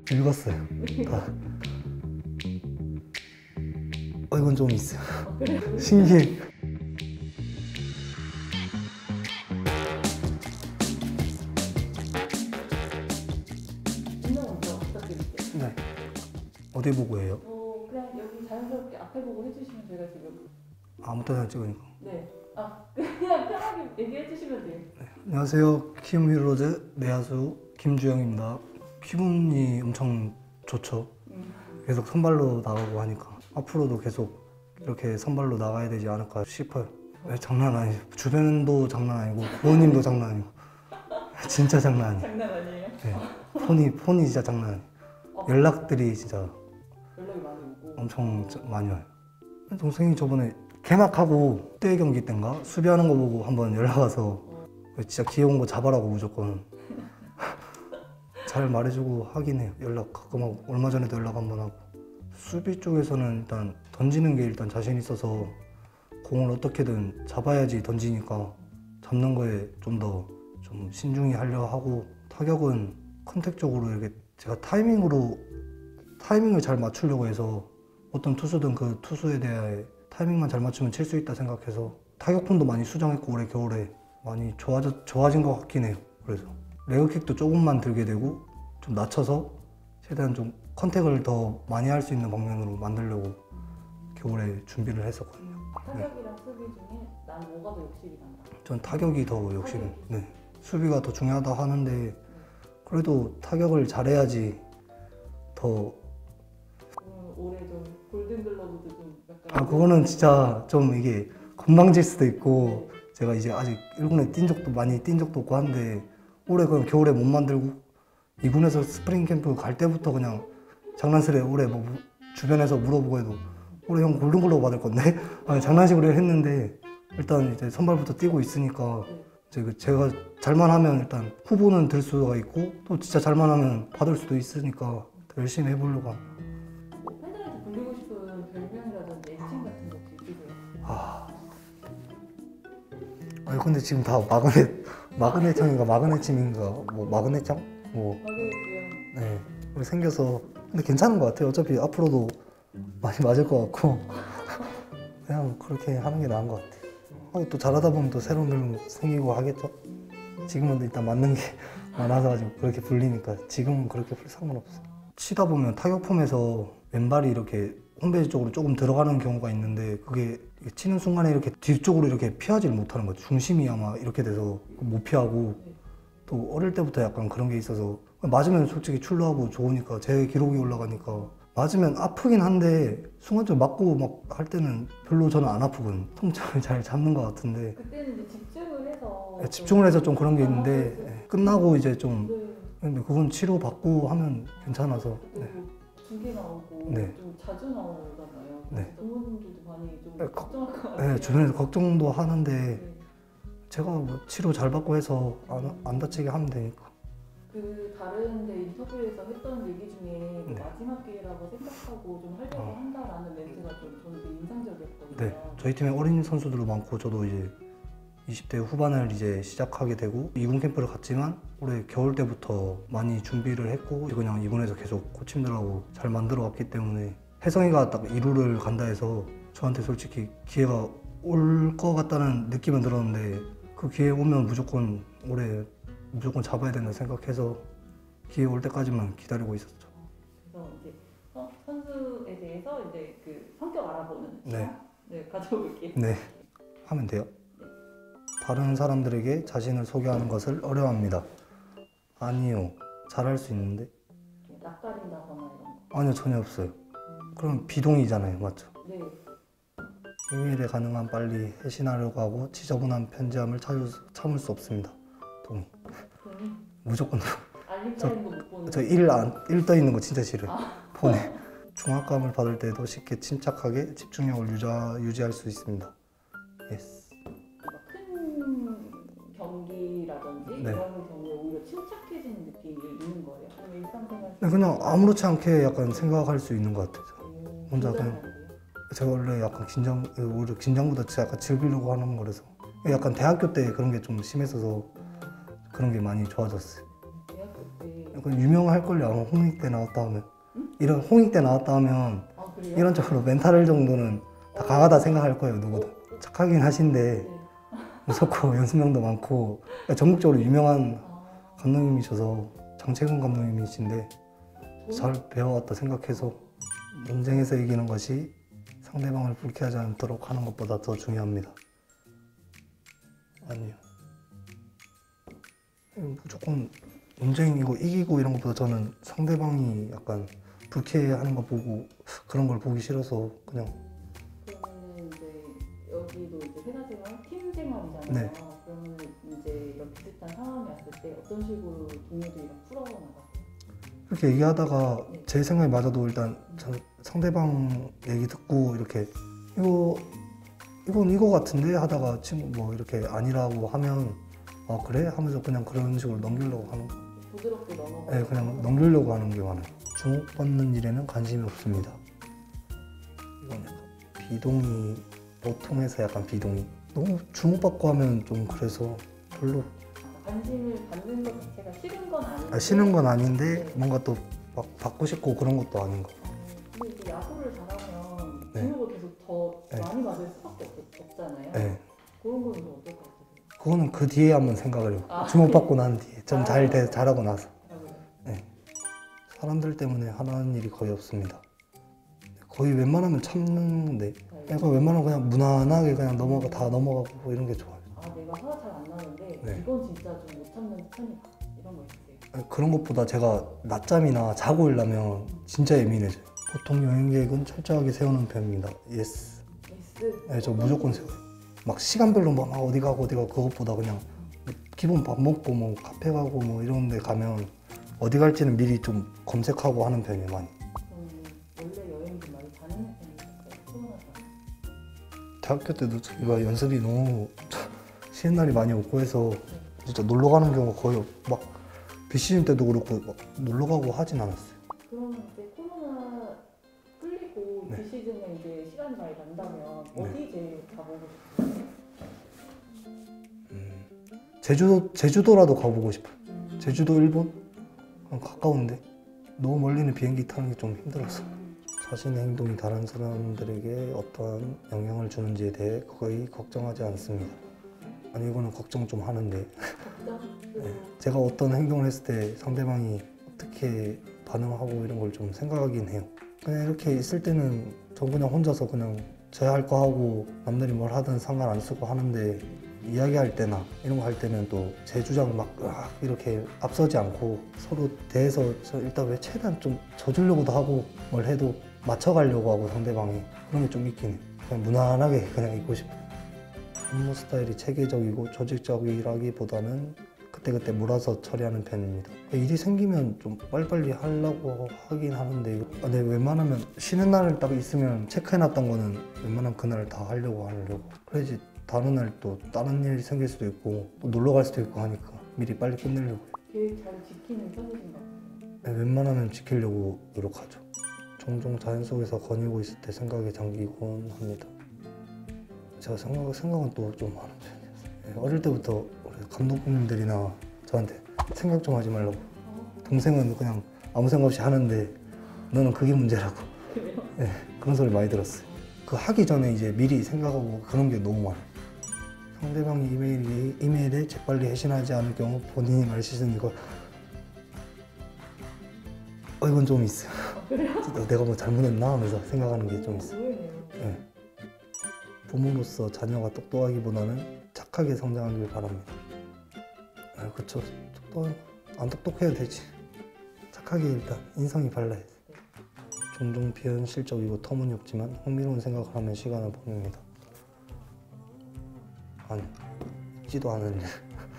읽었어요. 다. 이건 좀 있어요. 신기해. 인명 먼저 부탁드릴게요. 네. 어디 보고 해요? 그냥 여기 자연스럽게 앞에 보고 해주시면 제가 지금. 아무 때나 찍으니까. 네. 그냥 편하게 얘기해 주시면 돼요. 네. 안녕하세요. 키움 히어로즈 내야수 김주영입니다. 기분이 엄청 좋죠. 계속 선발로 나가고 하니까 앞으로도 계속 이렇게 선발로 나가야 되지 않을까 싶어요. 네, 장난 아니에요. 주변도 장난 아니고 부모님도 장난 아니고 진짜 장난 아니에요. 장난 아니에요? 네. 폰이 진짜 장난 아니에요. 연락들이 진짜 연락이 많이 오고. 엄청 많이 와요. 동생이 저번에 개막하고 때 경기 때인가 수비하는 거 보고 한번 연락 와서 진짜 귀여운 거 잡아라고 무조건 잘 말해주고 하긴 해요. 연락 가끔 하고 얼마 전에도 연락 한번 하고. 수비 쪽에서는 일단 던지는 게 일단 자신 있어서 공을 어떻게든 잡아야지 던지니까 잡는 거에 좀 더 좀 신중히 하려 하고, 타격은 컨택적으로 이렇게 제가 타이밍을 잘 맞추려고 해서 어떤 투수든 그 투수에 대해 타이밍만 잘 맞추면 칠 수 있다 생각해서 타격폼도 많이 수정했고 올해 겨울에 많이 좋아진 것 같긴 해요. 그래서 레그킥도 조금만 들게 되고 좀 낮춰서 최대한 좀 컨택을 더 많이 할 수 있는 방면으로 만들려고 겨울에 준비를 했었거든요. 타격이랑 수비 중에 난 뭐가 더 욕심이 난다? 전 타격이 더 욕심. 네. 수비가 더 중요하다 하는데 그래도 타격을 잘해야지 더. 올해 좀 골든글러브도 좀 약간. 그거는 진짜 좀 이게 건방질 수도 있고 제가 이제 아직 1군에 많이 뛴 적도 없고 한데 올해 그냥 겨울에 못 만들고 2군에서 스프링 캠프 갈 때부터 그냥 장난스레 올해 뭐 주변에서 물어보고 해도 올해 형 골든글러브 받을 건데 아니, 장난식으로 했는데 일단 이제 선발부터 뛰고 있으니까 이제 제가 잘만 하면 일단 후보는 들 수가 있고 또 진짜 잘만 하면 받을 수도 있으니까 더 열심히 해보려고 합니다. 팬들한테 불리고 싶은 별명이라든지 애칭 같은 거 혹시 있으세요? 아니 근데 지금 다 마그네청인가 마그네침인가 뭐 마그네청? 뭐 네, 그렇게 생겨서 근데 괜찮은 것 같아요. 어차피 앞으로도 많이 맞을 것 같고 그냥 그렇게 하는 게 나은 것 같아요. 하고 또 잘하다 보면 또 새로운 별명 생기고 하겠죠? 지금은 일단 맞는 게 많아서 가지고 그렇게 불리니까 지금은 그렇게 풀 상관없어요. 치다 보면 타격폼에서 왼발이 이렇게 홈베이스 쪽으로 조금 들어가는 경우가 있는데 그게 치는 순간에 이렇게 뒤쪽으로 이렇게 피하지를 못하는 거죠. 중심이 아마 이렇게 돼서 못 피하고 또 어릴 때부터 약간 그런 게 있어서 맞으면 솔직히 출루하고 좋으니까 제 기록이 올라가니까 맞으면 아프긴 한데 순간적으로 맞고 막 할 때는 별로 저는 안 아프거든요. 통증을 잘 잡는 것 같은데 그때는 이제 집중을 해서 좀 그런 게 있는데 끝나고 이제 좀 근데 그건 치료받고 하면 괜찮아서 두 개 나오고 좀 자주 나오잖아요. 부모님들도 많이 좀 걱정할 것 같아요. 네, 주변에서 걱정도 하는데 제가 뭐 치료 잘 받고 해서 안 다치게 하면 되니까. 그 다른 데 인터뷰에서 했던 얘기 중에 마지막 기회라고 생각하고 좀 하려고 한다라는 멘트가 좀 저는 되게 인상적이었거든요. 네, 저희 팀에 어린 선수들도 많고 저도 이제 20대 후반을 이제 시작하게 되고 2군 캠프를 갔지만 올해 겨울 때부터 많이 준비를 했고 그냥 2군에서 계속 코치님들하고 잘 만들어 왔기 때문에 혜성이가 딱 2루를 간다 해서 저한테 솔직히 기회가 올 것 같다는 느낌은 들었는데 그 기회 오면 무조건 올해 무조건 잡아야 된다 생각해서 기회 올 때까지만 기다리고 있었죠. 그래서 이제 선수에 대해서 이제 그 성격 알아보는 시간 가져볼게요. 네, 하면 돼요. 다른 사람들에게 자신을 소개하는 것을 어려워합니다. 아니요, 잘할 수 있는데. 낯가린다거나 이런 거. 아니요, 전혀 없어요. 그럼 비동의잖아요, 맞죠? 네. 일일에 가능한 빨리 해신하려고 하고 지저분한 편지함을 참을 수 없습니다. 동의. 무조건. 알림사인도 못 보는. 저 일 떠 있는 거 진짜 싫어요. 폰에. 중압감을 받을 때도 쉽게 침착하게 집중력을 유지할 수 있습니다. 예스. 큰 경기라든지 이런 경우에 오히려 침착해지는 느낌이 있는 거예요? 아니면 일상생활? 그냥 아무렇지 않게 약간 생각할 수 있는 것 같아요. 혼자 그냥. 제가 원래 약간 오히려 긴장보다 약간 즐기려고 하는 거라서 약간 대학교 때 그런 게 좀 심했어서 그런 게 많이 좋아졌어요. 대학교 때 그건 유명할걸요. 아마 홍익대 나왔다 하면. 이런 홍익대 나왔다 하면 아 그래요? 이런 쪽으로 멘탈 정도는 다 강하다 생각할 거예요, 누구도. 착하긴 하신데 네. 무섭고 연습량도 많고 그러니까 전국적으로 유명한 아, 감독님이셔서 장채근 감독님이신데 잘 배워왔다 생각해서 논쟁에서 이기는 것이 상대방을 불쾌하지 않도록 하는 것보다 더 중요합니다. 아니요. 무조건 논쟁이고 이기고 이런 것보다 저는 상대방이 약간 불쾌해하는 거 보고 그런 걸 보기 싫어서 그냥 그러면 이제 여기도 이제 회사 생활, 팀 생활이잖아요. 네. 그러면 이제 이런 비슷한 상황이 왔을 때 어떤 식으로 동료들이랑 풀어나가세요? 이렇게 얘기하다가 제 생각이 맞아도 일단 저는 상대방 얘기 듣고 이렇게 이건 이거 같은데 하다가 친구 뭐 이렇게 아니라고 하면 아 그래? 하면서 그냥 그런 식으로 넘기려고 하는 거. 부드럽게 넘어가요. 네, 그냥 넘기려고 하는 게 많아요. 주목받는 일에는 관심이 없습니다. 이건 약간 비동의, 보통에서 약간 비동의. 너무 주목받고 하면 좀 그래서 별로 관심을 받는 것 자체가 싫은 건 아닌데. 싫은 건 아닌데 네. 뭔가 또 막 받고 싶고 그런 것도 아닌 거. 근데 이제 야구를 잘하면 네. 주목을 계속 더 네. 많이 받을 수밖에 없잖아요. 네. 그런 거는 좀 어떨 것 같아요? 그거는 그 뒤에 한번 생각을 해요. 아. 주목받고 난 뒤에 좀 잘하고 나서. 아, 그래요? 네. 사람들 때문에 하는 일이 거의 없습니다. 거의 웬만하면 참는데 그러니까 웬만하면 그냥 무난하게 그냥 다 넘어가고 이런 게 좋아요. 아 내가 화가 잘 안 나는데 네. 이건 진짜 좀 못 참는 편이다 이런 거 있으세요? 아니, 그런 것보다 제가 낮잠이나 자고 일려면 진짜 예민해져요. 보통 여행 계획은 철저하게 세우는 편입니다. 예스. S? 네, 저 무조건 세워요. 막 시간별로 막 어디 가고 그것보다 그냥 기본 밥 먹고 뭐 카페 가고 뭐 이런 데 가면 어디 갈지는 미리 좀 검색하고 하는 편이에요, 많이. 원래 여행 좀 많이 다니는 편이었어요? 코로나 전. 대학교 때도 저희가 연습이 너무 쉬는 날이 많이 없고 해서 진짜 놀러 가는 경우가 거의 막 비시즌 때도 그렇고 막 놀러 가고 하진 않았어요. 그러면 이제 코로나 풀리고 네. 비시즌에 이제 시간이 많이 난다면 어디 제일 가보고 싶어요? 제주도라도 가보고 싶어요. 제주도 일본? 가까운데 너무 멀리는 비행기 타는 게 좀 힘들어서. 자신의 행동이 다른 사람들에게 어떠한 영향을 주는지에 대해 거의 걱정하지 않습니다. 아니 이거는 걱정 좀 하는데 걱정? 네. 제가 어떤 행동을 했을 때 상대방이 어떻게 반응하고 이런 걸 좀 생각하긴 해요. 그냥 이렇게 있을 때는 저 그냥 혼자서 그냥 제 할 거 하고 남들이 뭘 하든 상관 안 쓰고 하는데 이야기할 때나 이런 거 할 때는 또 제 주장 막 이렇게 앞서지 않고 서로 대해서 일단 왜 최대한 좀 져주려고도 하고 뭘 해도 맞춰가려고 하고 상대방이 그런 게 좀 있긴 해. 그냥 무난하게 그냥 있고 싶어요. 업무 스타일이 체계적이고 조직적이라기보다는 그때그때 몰아서 처리하는 편입니다. 일이 생기면 좀 빨리빨리 하려고 하긴 하는데 근데 웬만하면 쉬는 날 딱 있으면 체크해놨던 거는 웬만하면 그날 다 하려고 그래야지 다른 날 또 다른 일이 생길 수도 있고 또 놀러 갈 수도 있고 하니까 미리 빨리 끝내려고 계획 잘 지키는 편이신가 봐요. 네, 웬만하면 지키려고 노력하죠. 종종 자연 속에서 거니고 있을 때 생각에 잠기곤 합니다. 제가 생각은 또 좀 많은 편이었어요. 네, 어릴 때부터 우리 감독님들이나 저한테 생각 좀 하지 말라고. 동생은 그냥 아무 생각 없이 하는데 너는 그게 문제라고. 그래요? 네, 그런 소리 많이 들었어요. 그 하기 전에 이제 미리 생각하고 그런 게 너무 많아요. 상대방이 이메일에 재빨리 회신하지 않을 경우 본인이 말 실수는 이건 좀 있어요. 내가 뭐 잘못했나 하면서 생각하는 게 좀 있어요. 의외네요. 네. 부모로서 자녀가 똑똑하기보다는 착하게 성장하길 바랍니다. 아, 그쵸. 안 똑똑해야 되지. 착하게 일단 인성이 발라야 돼. 종종 비현실적이고 터무니없지만 흥미로운 생각을 하며 시간을 보냅니다. 아니, 있지도 않은 일.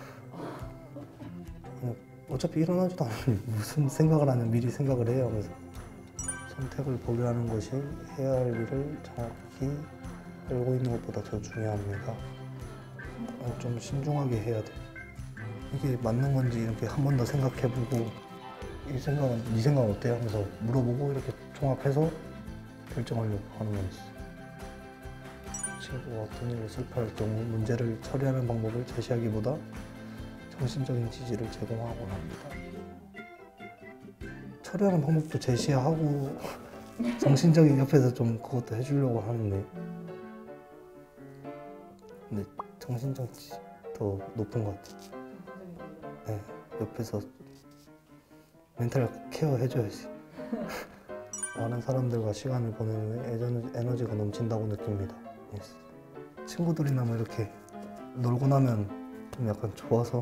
어차피 일어나지도 않은 일. 무슨 생각을 하냐 미리 생각을 해야 하면서 선택을 보류하는 것이 해야 할 일을 정확히 알고 있는 것보다 더 중요합니다. 좀 신중하게 해야 돼. 이게 맞는 건지 이렇게 한 번 더 생각해보고 이 생각은 네 생각은 어때? 하면서 물어보고 이렇게 종합해서 결정하려고 하는 건 있어. 친구가 어떤 일을 슬퍼할 경우 문제를 처리하는 방법을 제시하기보다 정신적인 지지를 제공하곤 합니다. 처리하는 방법도 제시하고 정신적인 옆에서 좀 그것도 해주려고 하는데 근데 정신적이 더 높은 것 같아요. 네, 옆에서 멘탈 케어 해줘야지. 많은 사람들과 시간을 보내면 에너지가 넘친다고 느낍니다. 예. 친구들이나 뭐 이렇게 놀고 나면 좀 약간 좋아서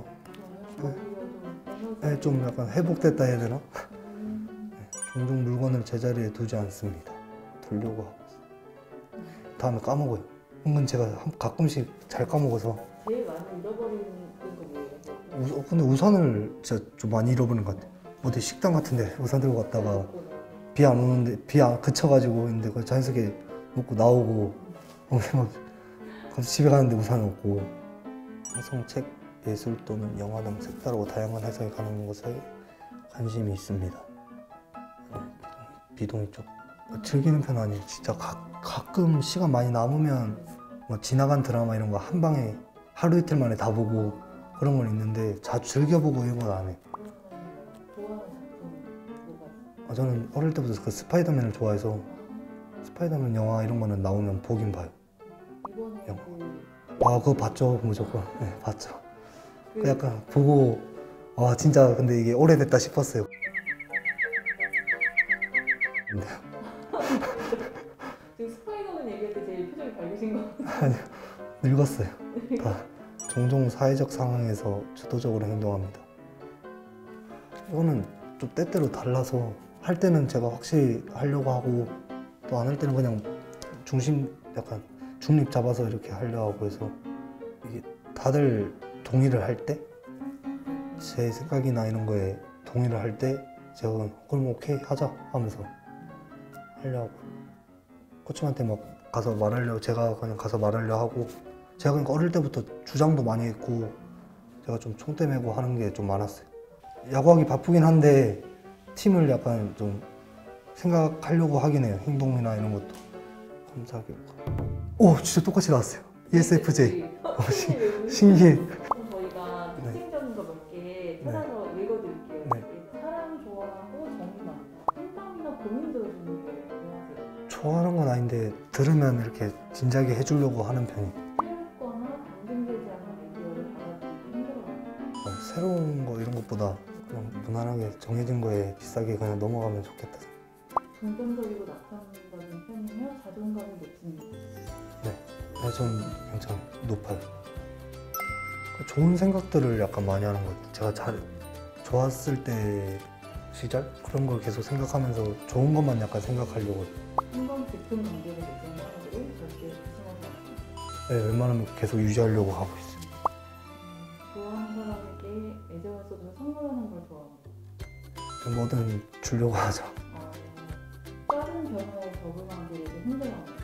네, 좀 약간 회복됐다 해야 되나? 네, 종종 물건을 제자리에 두지 않습니다. 두려고 하고 있어요. 다음에 까먹어요. 은근 제가 가끔씩 잘 까먹어서. 제일 많이 잃어버리는 거 뭐예요? 근데 우산을 진짜 좀 많이 잃어버리는 것 같아요. 어디 식당 같은데 우산 들고 갔다가 비 안 오는데 비 안 그쳐가지고 있는데 그 자연스럽게 먹고 나오고 막 갑자기 집에 가는데 우산 없고. 항상 책, 예술 또는 영화 등 색다르고 다양한 해석이 가능한 것에 관심이 있습니다. 비동의 쪽 즐기는 편 아니에요. 진짜 가끔 시간 많이 남으면 뭐 지나간 드라마 이런 거 한 방에 하루 이틀 만에 다 보고 그런 건 있는데 자주 즐겨보고 이런 건 안 해. 좋아하는 작품 뭐가 있어요? 저는 어릴 때부터 그 스파이더맨을 좋아해서 스파이더맨 영화 이런 거는 나오면 보긴 봐요. 이번에 영화. 그 그거 봤죠 무조건. 네, 봤죠. 그 약간 보고 와 진짜 근데 이게 오래됐다 싶었어요. 근데 지금 스파이더맨 얘기할 때 제일 표정이 밝으신 거 같아요. 아니요 늙었어요. 다 종종 사회적 상황에서 주도적으로 행동합니다. 이거는 좀 때때로 달라서 할 때는 제가 확실히 하려고 하고 또 안 할 때는 그냥 중심 약간 중립 잡아서 이렇게 하려고 하고 해서 이게 다들 동의를 할 때 제 생각이나 이런 거에 동의를 할 때 제가 그럼 오케이 하자 하면서 하려고 코치한테 막 가서 말하려고 제가 그냥 가서 말하려 하고 제가 그러니까 어릴 때부터 주장도 많이 했고 제가 좀 총대 메고 하는 게 좀 많았어요. 야구하기 바쁘긴 한데 팀을 약간 좀 생각하려고 하긴 해요. 행동이나 이런 것도 감사하기로. 오 진짜 똑같이 나왔어요. ESFJ. 신기해. 그럼 저희가 특징적인 거 몇 개 찾아서 읽어드릴게요. 네. 사람 좋아하고 정이 많다. 생각이나 고민 들어주는 거 좋아하세요? 좋아하는 건 아닌데 들으면 이렇게 진지하게 해주려고 하는 편이에요. 새롭거나 반증되지 않은 아이디어를 받아들이기 힘들어요. 새로운 거 이런 것보다 그냥 무난하게 정해진 거에 비싸게 그냥 넘어가면 좋겠다. 긍정적이고 나타난다는 편이며 자존감이 높습니다. 네, 전 괜찮아요. 높아요. 좋은 생각들을 약간 많이 하는 것 같아요. 제가 잘 좋았을 때 시절 그런 걸 계속 생각하면서 좋은 것만 약간 생각하려고 해요. 한번 깊은 관계를 맺은 사람들을 절대 조심하지 않습니다. 네, 웬만하면 계속 유지하려고 하고 있어요. 좋아하는 사람에게 애정을 쏟아 선물하는 걸 좋아합니다. 뭐든 주려고 하죠. 빠른 변화에 적응하기를 힘들어합니다.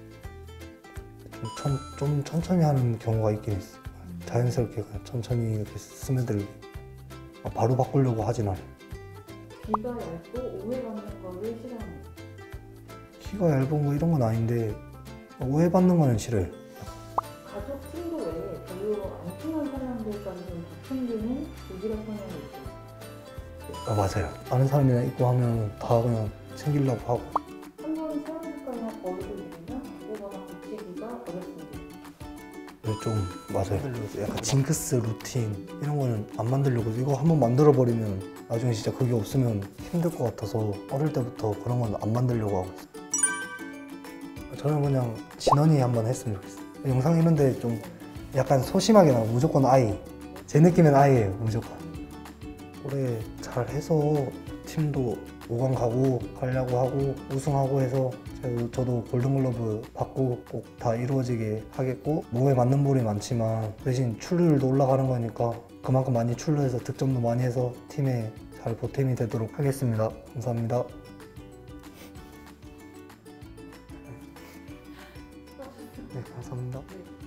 좀 천천히 하는 경우가 있긴 있어요. 자연스럽게 그냥 천천히 이렇게 스며들게 바로 바꾸려고 하진 않아요. 귀가 얇고 오해받는 거를 싫어합니다. 키가 얇은 거 이런 건 아닌데 오해받는 거는 싫어요. 가족, 친구 외에 별로 안 친한 사람들까지 좀 다 챙기는 조기라 성향이 있어요. 맞아요. 아는 사람이랑 있고 하면 다 그냥 챙기려고 하고. 한번 사람들과의 거리를 두면 바꾸거나 고치기가 어렵습니다. 좀 맞아요. 약간 징크스 루틴 이런 거는 안 만들려고 이거 한번 만들어 버리면 나중에 진짜 그게 없으면 힘들 것 같아서 어릴 때부터 그런 건 안 만들려고 하고 있어요. 저는 그냥 진원이 한번 했으면 좋겠어요. 영상 이런데 좀 약간 소심하게 나오고 무조건 아이. 제 느낌엔 아이예요 무조건. 올해 잘 해서 팀도 5강 가려고 하고 우승하고 해서 저도 골든글러브 받고 꼭 다 이루어지게 하겠고 몸에 맞는 볼이 많지만 대신 출루율도 올라가는 거니까 그만큼 많이 출루해서 득점도 많이 해서 팀에 잘 보탬이 되도록 하겠습니다. 감사합니다. 네, 감사합니다.